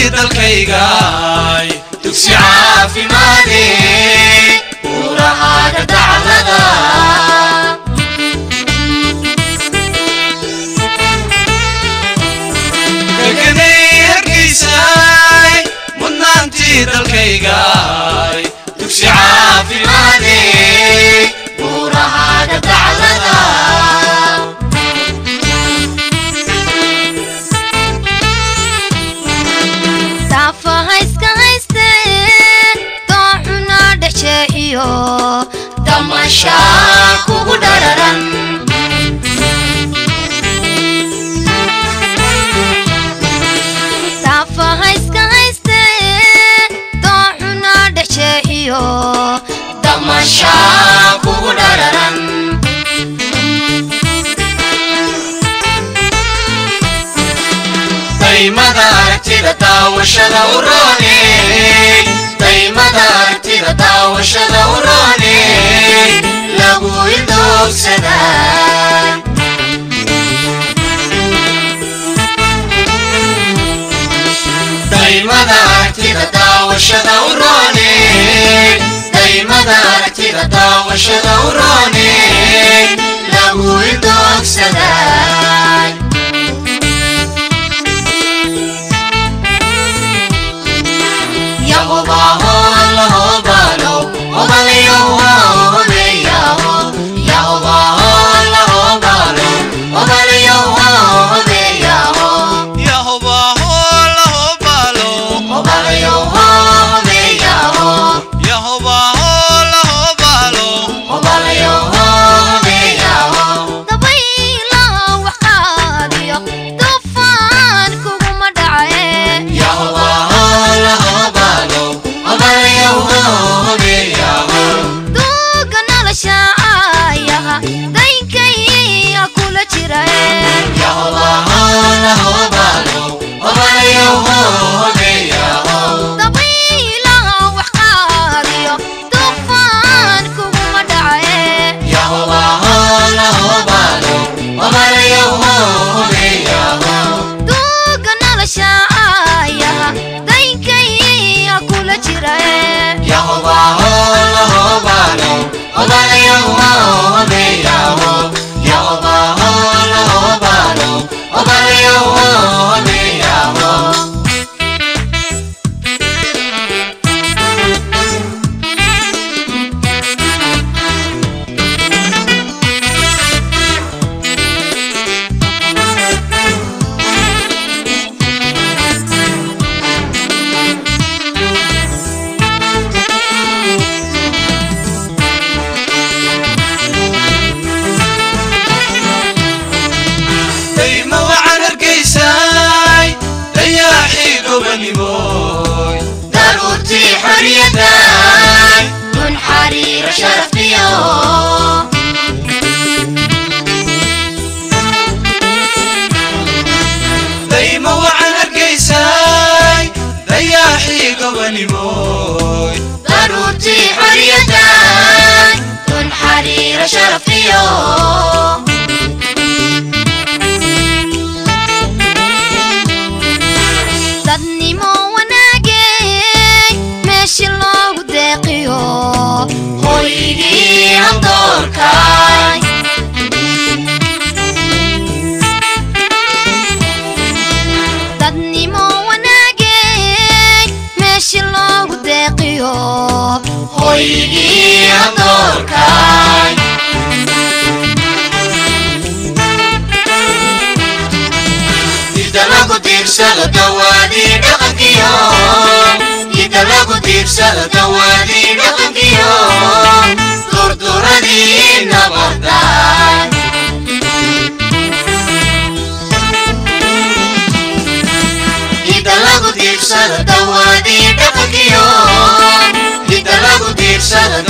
dalkaygaay dugsi caafimaadee urahaaga daclada deganay hargeysaay mudnaantii dalkaygaay dugsi caafimaadee urahaaga daclada Tamasha kugu dararan Safa hayska hayste Do'una dhache iyo Tamasha kugu dararan Daymada aragtida daawashada urone Daymada aragtida daawashada urone lagu idogsadaa Daymada aragtida daawashada urone Daymada aragtida daawashada urone lagu idogsadaa Yahobaho Allahobalo Obaleyoho Obeyaho Yahobaho Allahobalo Obaleyoho Obeyaho Yahobaho Allahobalo Obaleyoho Obeyaho Yahobaho Allahobalo Obaleyoho Obeyaho Dabayla waxaadiyo dufaan kuguma dhace Yahobaho Allahobalo Obaleyoho Obeyaho Duuga nolosha ayaha daynkayya kula jira Yahobaho Allahobalo Obaleyoho Obeyaho Dabayla waxaadiyo dufaan kuguma dhace Yahobaho Allahobalo Obaleyoho Obeyaho Duuga nolosha ayaha daynkayya kula jira Yahobaho Allahobalo Obaleyoho Obeyaho Yahobaho Allahobalo Obaleyoho Obeyaho Dayma waxaan hargeysaay dayaaxii gobanimoy daruurtii xorriyadaay kun xariiro sharafiyo Dayma waxaan hargeysaay dayaaxii gobanimoy daruurtii xorriyadaay kun xariiro sharafiyo dadnimo wanaagay meeshii loogu deeqiyo hoygii handoorkaay dadnimo wanaagay meeshii loogu deeqiyo hoygii handoorkaay Ida lagu diirsado dawaadii dhaqankiyo Ida lagu diirsado dawaadii dhaqankiyo durduradii nabadaay Ida lagu diirsado dawaadii dhaqankiyo Ida lagu diirsado